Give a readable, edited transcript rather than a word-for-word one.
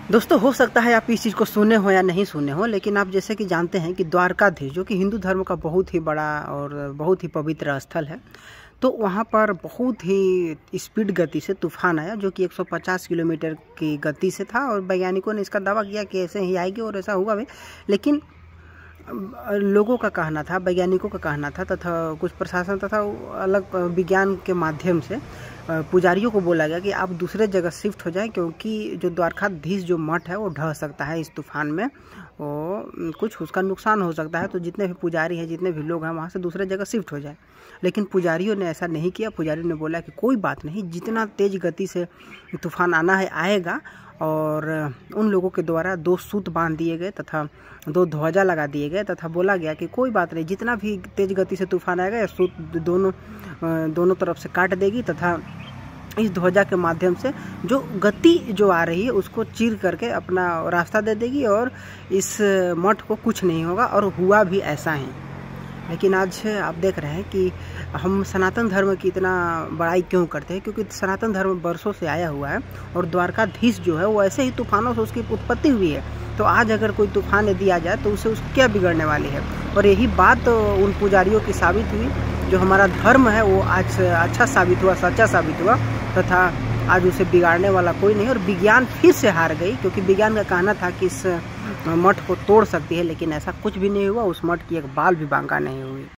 दोस्तों, हो सकता है आप इस चीज़ को सुने हो या नहीं सुने हो, लेकिन आप जैसे कि जानते हैं कि द्वारकाधीश जो कि हिंदू धर्म का बहुत ही बड़ा और बहुत ही पवित्र स्थल है, तो वहाँ पर बहुत ही स्पीड गति से तूफान आया जो कि 150 किलोमीटर की गति से था। और वैज्ञानिकों ने इसका दावा किया कि ऐसे ही आएगी और ऐसा होगा भी, लेकिन लोगों का कहना था, वैज्ञानिकों का कहना था तथा कुछ प्रशासन तथा अलग विज्ञान के माध्यम से पुजारियों को बोला गया कि आप दूसरे जगह शिफ्ट हो जाएं, क्योंकि जो द्वारकाधीश जो मठ है वो ढह सकता है इस तूफान में, वो कुछ उसका नुकसान हो सकता है। तो जितने भी पुजारी हैं, जितने भी लोग हैं, वहाँ से दूसरे जगह शिफ्ट हो जाए। लेकिन पुजारियों ने ऐसा नहीं किया। पुजारियों ने बोला कि कोई बात नहीं, जितना तेज़ गति से तूफान आना है आएगा। और उन लोगों के द्वारा 2 सूत बांध दिए गए तथा 2 ध्वजा लगा दिए गए तथा बोला गया कि कोई बात नहीं, जितना भी तेज़ गति से तूफान आएगा या सूत दोनों तरफ से काट देगी तथा इस ध्वजा के माध्यम से जो गति जो आ रही है उसको चीर करके अपना रास्ता दे देगी और इस मठ को कुछ नहीं होगा। और हुआ भी ऐसा है। लेकिन आज आप देख रहे हैं कि हम सनातन धर्म की इतना बड़ाई क्यों करते हैं, क्योंकि सनातन धर्म वर्षों से आया हुआ है और द्वारकाधीश जो है वो ऐसे ही तूफानों से उसकी उत्पत्ति हुई है। तो आज अगर कोई तूफान यदि आ जाए तो उससे क्या बिगड़ने वाली है। और यही बात उन पुजारियों की साबित हुई, जो हमारा धर्म है वो आज अच्छा साबित हुआ, सच्चा साबित हुआ तथा आज उसे बिगाड़ने वाला कोई नहीं। और विज्ञान फिर से हार गई, क्योंकि विज्ञान का कहना था कि इस मठ को तोड़ सकती है, लेकिन ऐसा कुछ भी नहीं हुआ। उस मठ की एक बाल भी बांका नहीं हुई।